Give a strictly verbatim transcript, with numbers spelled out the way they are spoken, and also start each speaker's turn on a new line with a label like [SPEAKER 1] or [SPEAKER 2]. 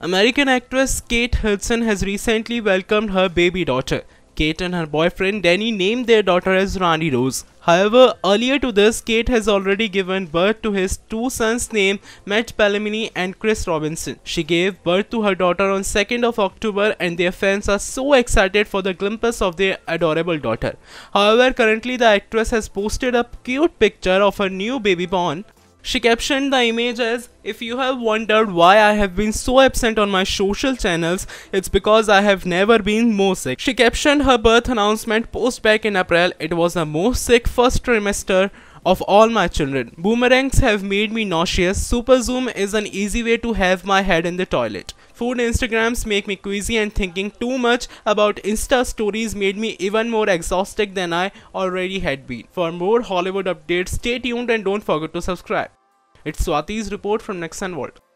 [SPEAKER 1] American actress Kate Hudson has recently welcomed her baby daughter. Kate and her boyfriend Danny named their daughter as Rani Rose. However, earlier to this, Kate has already given birth to his two sons named Matt Bellamy and Chris Robinson. She gave birth to her daughter on second of October and their fans are so excited for the glimpse of their adorable daughter. However, currently the actress has posted a cute picture of her new baby born. She captioned the image as, "If you have wondered why I have been so absent on my social channels, it's because I have never been more sick." She captioned her birth announcement post back in April, "It was the most sick first trimester of all my children. Boomerangs have made me nauseous. Super Zoom is an easy way to have my head in the toilet. Food Instagrams make me queasy and thinking too much about Insta stories made me even more exhausted than I already had been." For more Hollywood updates, stay tuned and don't forget to subscribe. It's Swati's report from Nexon World.